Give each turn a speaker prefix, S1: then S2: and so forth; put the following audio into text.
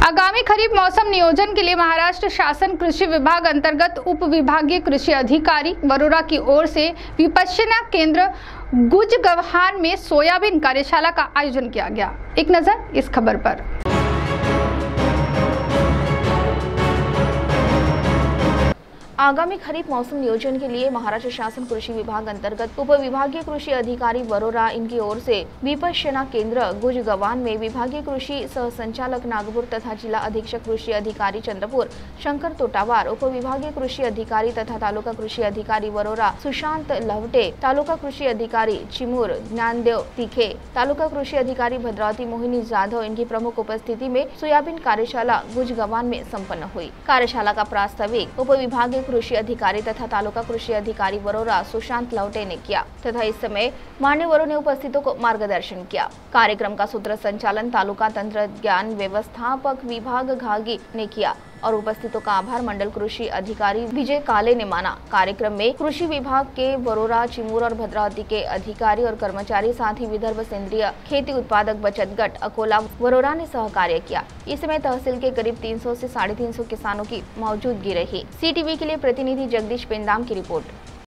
S1: आगामी खरीफ मौसम नियोजन के लिए महाराष्ट्र शासन कृषि विभाग अंतर्गत उप विभागीय कृषि अधिकारी वरोरा की ओर से विपश्यना केंद्र गुजगव्हान में सोयाबीन कार्यशाला का आयोजन किया गया। एक नजर इस खबर पर।
S2: आगामी खरीफ मौसम नियोजन के लिए महाराष्ट्र शासन कृषि विभाग अंतर्गत उप विभागीय कृषि अधिकारी वरोरा इनकी ओर से विपश्यना केंद्र गुजगव्हान में विभागीय कृषि सह संचालक नागपुर तथा जिला अधीक्षक कृषि अधिकारी चंद्रपुर शंकर तोटावार, उप विभागीय कृषि अधिकारी तथा तालुका कृषि अधिकारी वरोरा सुशांत लवटे, तालुका कृषि अधिकारी चिमूर ज्ञानदेव तीखे, तालुका कृषि अधिकारी भद्रावती मोहिनी जाधव इनकी प्रमुख उपस्थिति में सोयाबीन कार्यशाला गुजगव्हान में संपन्न हुई। कार्यशाला का प्रास्ताविक उप विभागीय कृषि अधिकारी तथा तालुका कृषि अधिकारी वरोरा सुशांत लवटे ने किया तथा इस समय मान्यवरों ने उपस्थितों को मार्गदर्शन किया। कार्यक्रम का सूत्र संचालन तालुका तंत्र ज्ञान व्यवस्थापक विभाग घागी ने किया और उपस्थितों का आभार मंडल कृषि अधिकारी विजय काले ने माना। कार्यक्रम में कृषि विभाग के वरोरा, चिमूर और भद्रावती के अधिकारी और कर्मचारी, साथ ही विदर्भ सेंद्रीय खेती उत्पादक बचत गट अकोला वरोरा ने सहकार्य किया। इस समय तहसील के करीब 300 से 350 किसानों की मौजूदगी रही। CTV के लिए प्रतिनिधि जगदीश पेंदाम की रिपोर्ट।